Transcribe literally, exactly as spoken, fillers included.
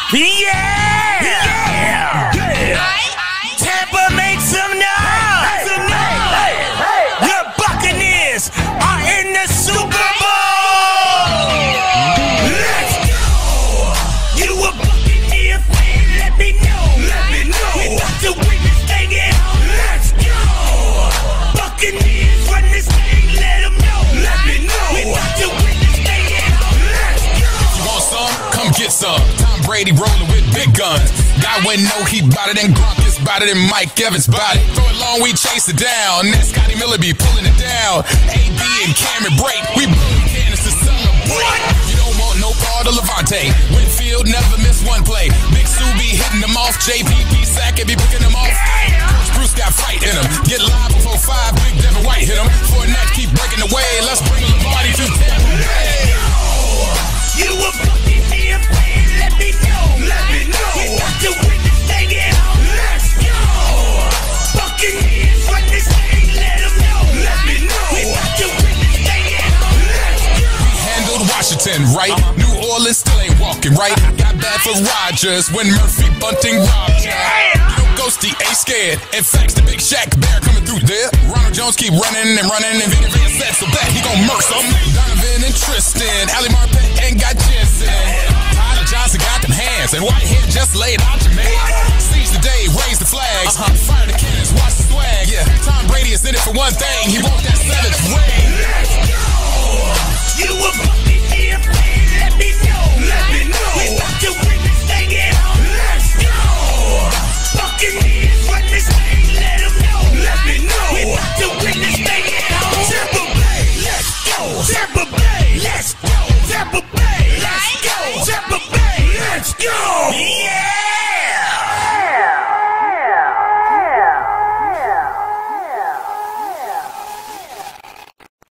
Yeah! Yeah! Yeah! Tampa made some noise! The Buccaneers are in the Super Bowl! Let's go! You a Buccaneer fan? Let me know! Let me know! We about to win this thing at home! Let's go! Buccaneers run this thing, let them know! Let me know! We about to win this thing at home! Let's go! You want some? Come get some. Brady rolling with big guns. Guy wouldn't know he bout it, and Gronk is bout it, and Mike Evans bout it. Throw it long, we chase it down. That Scotty Miller be pulling it down. A B and Cameron Brake, we blowing cannons to celebrate. You don't want no part of Levante. Winfield never miss one play. Big Sue be hitting them off. J P P Sackett be picking them off. Bruce got fight in him. Get live before five. Big Devin White hit him. Fournette keep breaking away. Let's bring a Lombardi to Tampa Bay. You a Buccaneer fan? Let me know. Let me know. We about to win this thing at home. Let's go. Buccaneers run this thing. Let them know. Let me know. We about to win this thing at home. Let's go. We handled Washington, right? Uh-huh. New Orleans still ain't walking, right? Got bad for Rodgers when Murphy Bunting robbed ya. You know Ghosty ain't scared. In fact, the Big Shaq Bear coming through there. Ronald Jones keep running and running, and Vita Vea said so that he gon' murk some. Donovan and Tristan, Ali Marpet ain't got Jensen. Tyler Johnson got them hands, and Whitehead just laid out your man. Seize the day, raise the flags, uh-huh. Fire the cannons, watch the swag. Yeah, Tom Brady is in it for one thing. He want that savage way. Let's go. You a Buccaneer fan? Let me know. Let me know. We about to win this thing at home. Let's go. Buccaneers run this thing. Let them know. Let me know. We about to win this thing at home. Tampa Bay, let's go. Tampa Bay, let's go. Tampa Bay, let's go. Tampa Bay, let's go.